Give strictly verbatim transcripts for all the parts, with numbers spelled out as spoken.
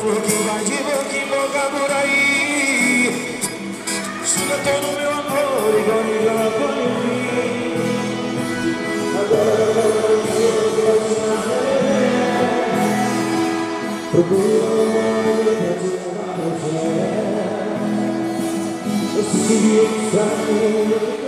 amor que vai de boca em boca por aí. Suga todo meu amor igual igual a banho. Agora eu vou procura esse dia que está me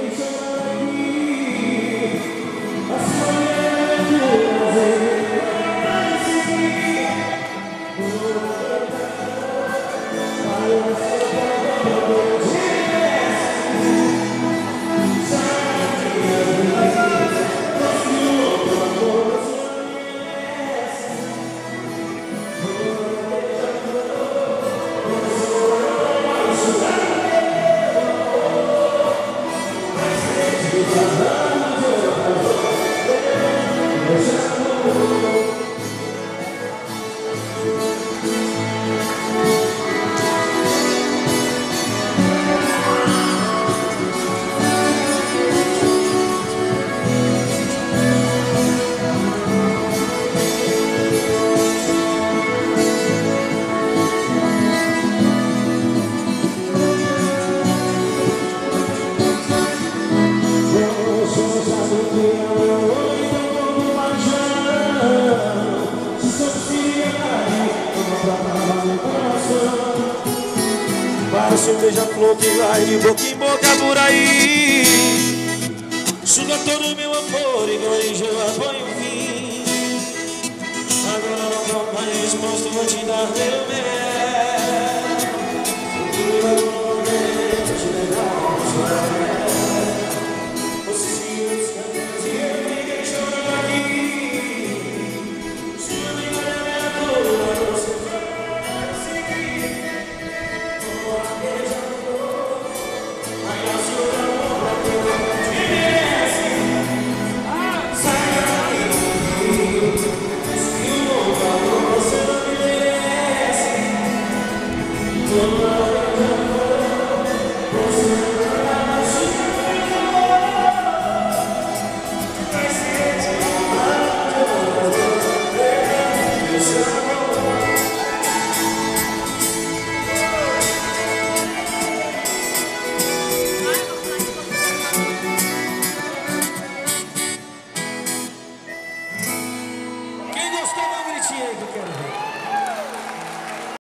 Parece um beija-flor que vai de boca em boca por aí. Suga todo meu amor igual em gelo banho fim. Agora não vou mais resposta, vou te dar meu bem.